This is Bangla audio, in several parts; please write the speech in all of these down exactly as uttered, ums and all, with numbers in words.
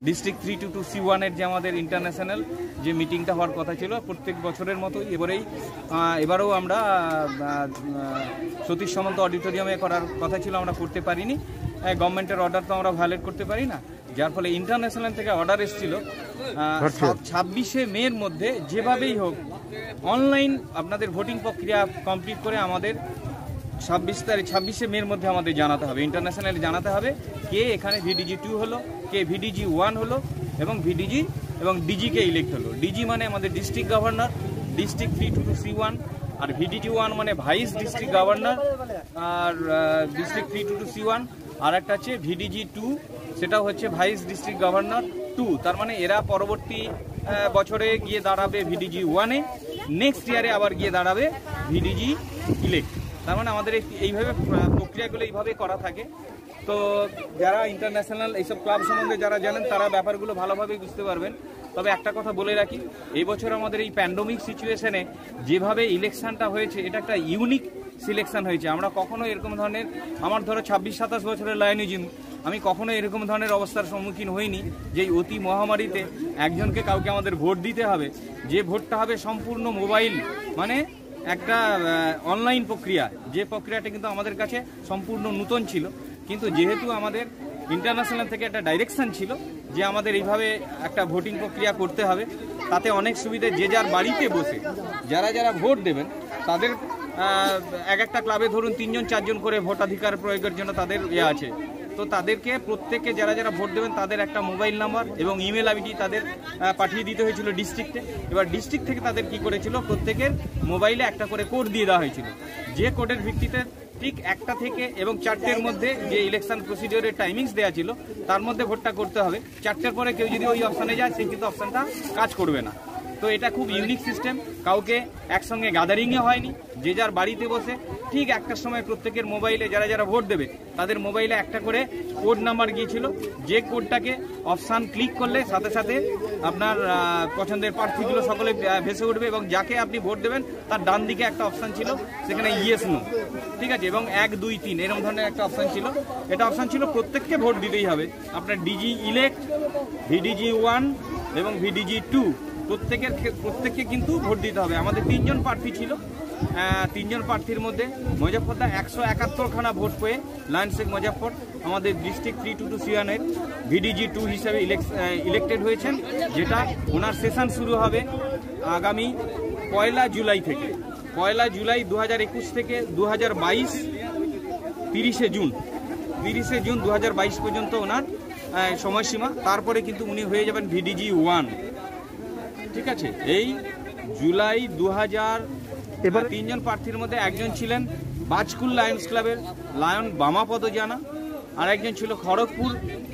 District three two two C ওয়ানের যে আমাদের ইন্টারন্যাশনাল যে মিটিংটা হওয়ার কথা ছিল প্রত্যেক বছরের মতোই এবারেই এবারেও আমরা সতীশ সামন্ত অডিটোরিয়ামে করার কথা ছিল, আমরা করতে পারিনি। গভর্নমেন্টের অর্ডার তো আমরা ভায়োলেট করতে পারি না, যার ফলে ইন্টারন্যাশনাল থেকে অর্ডার এসেছিল ছাব্বিশে মের মধ্যে যেভাবেই হোক অনলাইন আপনাদের ভোটিং প্রক্রিয়া কমপ্লিট করে আমাদের ছাব্বিশ তারিখ ছাব্বিশে মের মধ্যে আমাদের জানাতে হবে, ইন্টারন্যাশনালি জানাতে হবে কে এখানে ভিডিজি টু হলো, কে ভিডিজি ওয়ান হলো এবং ভিডিজি এবং ডিজিকে ইলেক্ট হলো। ডিজি মানে আমাদের district governor, district three two two C one, আর ভিডিজি ওয়ান মানে ভাইস ডিস্ট্রিক্ট গভর্নর আর district three two two C one, আর একটা হচ্ছে ভিডিজি টু, সেটাও হচ্ছে ভাইস ডিস্ট্রিক্ট গভর্নর টু। তার মানে এরা পরবর্তী বছরে গিয়ে দাঁড়াবে ভিডিজি ওয়ানে, নেক্সট ইয়ারে আবার গিয়ে দাঁড়াবে ভিডিজি ইলেক্ট। তার মানে আমাদের এইভাবে প্রক্রিয়াগুলো এইভাবে করা থাকে। তো যারা ইন্টারন্যাশনাল এইসব ক্লাব সম্বন্ধে যারা জানেন তারা ব্যাপারগুলো ভালোভাবেই বুঝতে পারবেন। তবে একটা কথা বলে রাখি, এই বছর আমাদের এই প্যান্ডেমিক সিচুয়েশনে যেভাবে ইলেকশনটা হয়েছে এটা একটা ইউনিক সিলেকশন হয়েছে। আমরা কখনো এরকম ধরনের, আমার ধরো ছাব্বিশ সাতাশ বছরের লাইনিজিম, আমি কখনো এরকম ধরনের অবস্থার সম্মুখীন হইনি যে অতি মহামারীতে একজনকে কাউকে আমাদের ভোট দিতে হবে, যে ভোটটা হবে সম্পূর্ণ মোবাইল, মানে একটা অনলাইন প্রক্রিয়া, যে প্রক্রিয়াটা কিন্তু আমাদের কাছে সম্পূর্ণ নূতন ছিল। কিন্তু যেহেতু আমাদের ইন্টারন্যাশনাল থেকে একটা ডাইরেকশন ছিল যে আমাদের এইভাবে একটা ভোটিং প্রক্রিয়া করতে হবে, তাতে অনেক সুবিধে, যে যার বাড়িতে বসে যারা যারা ভোট দেবেন তাদের এক একটা ক্লাবে ধরুন তিনজন চারজন করে ভোটাধিকার প্রয়োগের জন্য তাদের ইয়ে আছে, তো তাদেরকে প্রত্যেককে যারা যারা ভোট দেবেন তাদের একটা মোবাইল নাম্বার এবং ইমেল আইডি তাদের পাঠিয়ে দিতে হয়েছিল ডিস্ট্রিক্টে। এবার ডিস্ট্রিক্ট থেকে তাদের কি করেছিল, প্রত্যেকের মোবাইলে একটা করে কোড দিয়ে দেওয়া হয়েছিল, যে কোডের ভিত্তিতে ঠিক একটা থেকে এবং চারটের মধ্যে যে ইলেকশন প্রসিডিওরের টাইমিংস দেওয়া ছিল তার মধ্যে ভোটটা করতে হবে। চারটের পরে কেউ যদি ওই অপশানে যায় সে কিন্তু অপশানটা কাজ করবে না। তো এটা খুব ইউনিক সিস্টেম, কাউকে একসঙ্গে গ্যাদারিংয়ে হয়নি, যে যার বাড়িতে বসে ঠিক একটার সময় প্রত্যেকের মোবাইলে যারা যারা ভোট দেবে তাদের মোবাইলে একটা করে কোড নাম্বার গিয়েছিল, যে কোডটাকে অপশান ক্লিক করলে সাথে সাথে আপনার পছন্দের প্রার্থীগুলো সকলে ভেসে উঠবে এবং যাকে আপনি ভোট দেবেন তার ডান দিকে একটা অপশান ছিল, সেখানে ইয়েস নো, ঠিক আছে, এবং এক দুই তিন এরকম ধরনের একটা অপশান ছিল। এটা অপশান ছিল প্রত্যেককে ভোট দিতেই হবে, আপনার ডিজি ইলেক্ট, ভিডিজি ওয়ান এবং ভিডিজি টু প্রত্যেকের প্রত্যেককে কিন্তু ভোট দিতে হবে। আমাদের তিনজন প্রার্থী ছিল, তিনজন প্রার্থীর মধ্যে মুজফ্ফরদা একশো একাত্তরখানা ভোট পেয়ে লায়ন শেখ মুজফ্ফর আমাদের ডিস্ট্রিক্ট থ্রি টু টু সিয়ানের ভিডিজি টু হিসাবে ইলেক্টেড হয়েছেন, যেটা ওনার সেশন শুরু হবে আগামী পয়লা জুলাই থেকে। পয়লা জুলাই দু হাজার একুশ থেকে দু হাজার বাইশ তিরিশে জুন তিরিশে জুন দু হাজার বাইশ পর্যন্ত ওনার সময়সীমা, তারপরে কিন্তু উনি হয়ে যাবেন ভিডিজি ওয়ান, ঠিক আছে। এই জুলাই দু হাজার এবার তিনজন প্রার্থীর মধ্যে একজন ছিলেন বাজকুল লায়ন্স ক্লাবের লায়ন বামাপদ জানা, আর একজন ছিল খড়গপুর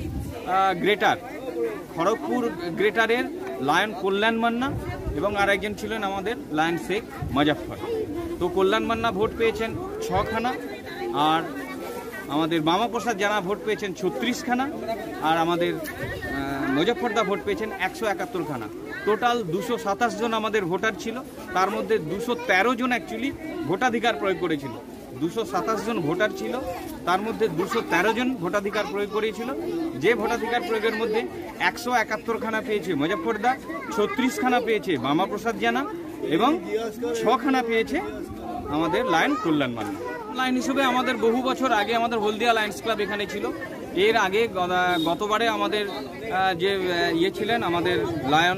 গ্রেটার খড়গপুর গ্রেটারের লায়ন কল্যাণ মান্না এবং আর একজন ছিলেন আমাদের লায়ন শেখ মুজফ্ফর। তো কল্যাণ মান্না ভোট পেয়েছেন ছখানা, আর আমাদের বামাপ্রসাদ জানা ভোট পেয়েছেন ছত্রিশখানা, আর আমাদের মুজফ্ফরদা ভোট পেয়েছেন একশো একাত্তরখানা। টোটাল দুশো সাতাশ জন আমাদের ভোটার ছিল, তার মধ্যে দুশো তেরো জন অ্যাকচুয়ালি ভোটাধিকার প্রয়োগ করেছিল। দুশো সাতাশ জন ভোটার ছিল, তার মধ্যে দুশো তেরো জন ভোটাধিকার প্রয়োগ করেছিল, যে ভোটাধিকার প্রয়োগের মধ্যে একশো একাত্তরখানা পেয়েছে মুজফ্ফরদা, ছত্রিশখানা পেয়েছে বামাপ্রসাদ জানা এবং ছখানা পেয়েছে আমাদের লায়ন কল্যাণ মান্না। লাইন হিসেবে আমাদের বহু বছর আগে আমাদের হলদিয়া লায়ন্স ক্লাব এখানে ছিল। এর আগে গতবারে আমাদের যে ইয়ে ছিলেন আমাদের লায়ন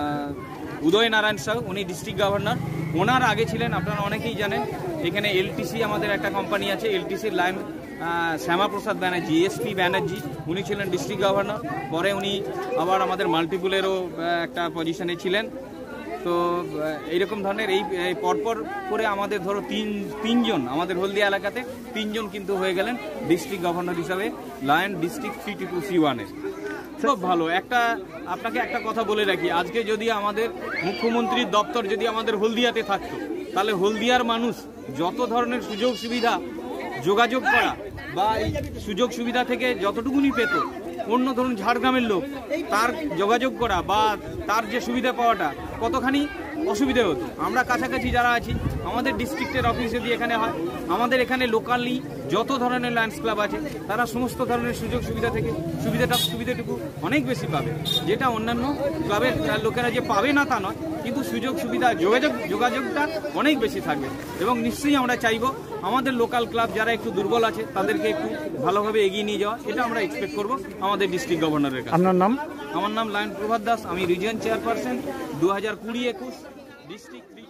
উদয় নারায়ণ সাউ, উনি ডিস্ট্রিক্ট গভর্নর, ওনার আগে ছিলেন আপনারা অনেকেই জানেন এখানে এলটিসি আমাদের একটা কোম্পানি আছে, এলটিসির লায়ন শ্যামাপ্রসাদ ব্যানার্জি, এসপি ব্যানার্জি, উনি ছিলেন ডিস্ট্রিক্ট গভর্নর। পরে উনি আবার আমাদের মাল্টিপুলেরও একটা পজিশনে ছিলেন। তো এইরকম ধরনের এই পরপর করে আমাদের ধরো তিন তিনজন আমাদের হলদিয়া এলাকাতে তিনজন কিন্তু হয়ে গেলেন ডিস্ট্রিক্ট গভর্নর হিসাবে lion district three two two C ওয়ানের। খুব ভালো। একটা আপনাকে একটা কথা বলে রাখি, আজকে যদি আমাদের মুখ্যমন্ত্রীর দপ্তর যদি আমাদের হলদিয়াতে থাকতো, তাহলে হলদিয়ার মানুষ যত ধরনের সুযোগ সুবিধা যোগাযোগ করা বা এই সুযোগ সুবিধা থেকে যতটুকুনি পেত, অন্য ধরুন ঝাড়গ্রামের লোক তার যোগাযোগ করা বা তার যে সুবিধা পাওয়াটা কতখানি অসুবিধে হতো। আমরা কাছাকাছি যারা আছি আমাদের ডিস্ট্রিক্টের অফিস যদি এখানে হয়, আমাদের এখানে লোকালি যত ধরনের লায়ন্স ক্লাব আছে তারা সমস্ত ধরনের সুযোগ সুবিধা থেকে সুবিধাটা সুবিধাটুকু অনেক বেশি পাবে, যেটা অন্যান্য ক্লাবের লোকেরা যে পাবে না তা নয়, কিন্তু সুযোগ সুবিধা যোগাযোগ যোগাযোগটা অনেক বেশি থাকবে। এবং নিশ্চয়ই আমরা চাইব আমাদের লোকাল ক্লাব যারা একটু দুর্বল আছে তাদেরকে একটু ভালোভাবে এগিয়ে নিয়ে যাওয়া, এটা আমরা এক্সপেক্ট করব আমাদের ডিস্ট্রিক্ট গভর্নরের কাছে। আপনার নাম? আমার নাম লায়ন প্রভাত দাস, আমি রিজিয়ন চেয়ারপারসন দু হাজার কুড়ি একুশ ডিস্ট্রিক্ট।